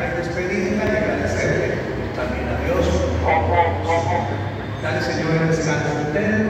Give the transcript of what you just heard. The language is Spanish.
despedirla y agradecerle también a Dios. Dale, Señor, el descanso.